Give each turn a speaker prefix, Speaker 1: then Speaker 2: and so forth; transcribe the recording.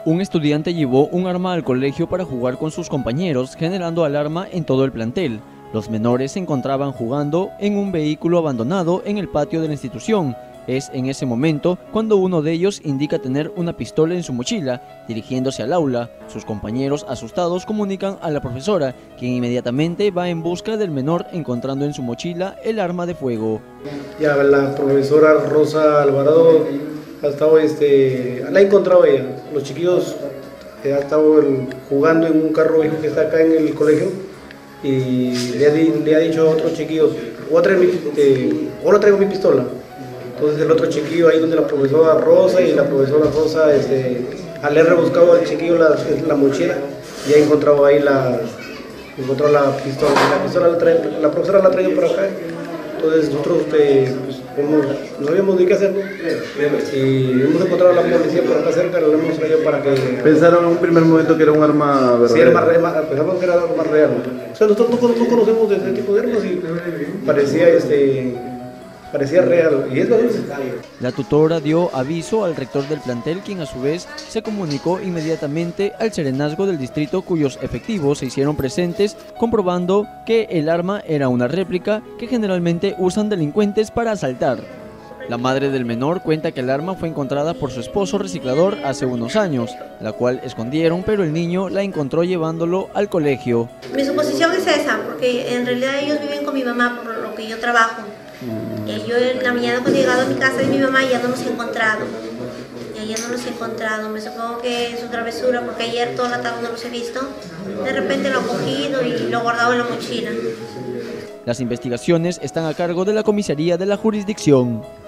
Speaker 1: Un estudiante llevó un arma al colegio para jugar con sus compañeros, generando alarma en todo el plantel. Los menores se encontraban jugando en un vehículo abandonado en el patio de la institución. Es en ese momento cuando uno de ellos indica tener una pistola en su mochila, dirigiéndose al aula. Sus compañeros, asustados, comunican a la profesora, quien inmediatamente va en busca del menor, encontrando en su mochila el arma de fuego.
Speaker 2: Ya la profesora Rosa Alvarado ha estado, la ha encontrado ella. Los chiquillos ha estado jugando en un carro viejo que está acá en el colegio y le ha dicho a otros chiquillos, ahora traigo mi pistola. Entonces el otro chiquillo ahí donde la profesora Rosa y la profesora Rosa al haber rebuscado al chiquillo la mochila y ha encontrado ahí encontró la pistola. La profesora la ha traído por acá. Entonces nosotros no sabíamos ni qué hacer, ¿no? Y hemos encontrado a la policía por acá cerca, la hemos traído para que...
Speaker 3: ¿Pensaron en un primer momento que era un arma verdadera?
Speaker 2: Sí, pensamos que era algo más real. O sea, nosotros no conocemos de este tipo de armas y parecía real, y es verdad.
Speaker 1: La tutora dio aviso al rector del plantel, quien a su vez se comunicó inmediatamente al serenazgo del distrito, cuyos efectivos se hicieron presentes, comprobando que el arma era una réplica que generalmente usan delincuentes para asaltar. La madre del menor cuenta que el arma fue encontrada por su esposo reciclador hace unos años, la cual escondieron, pero el niño la encontró llevándolo al colegio.
Speaker 4: Mi suposición es esa, porque en realidad ellos viven con mi mamá, por lo que yo trabajo. Yo en la mañana cuando he llegado a mi casa de mi mamá ya no los he encontrado. Me supongo que es su travesura, porque ayer toda la tarde no los he visto. De repente lo he cogido y lo he guardado en la mochila.
Speaker 1: Las investigaciones están a cargo de la comisaría de la jurisdicción.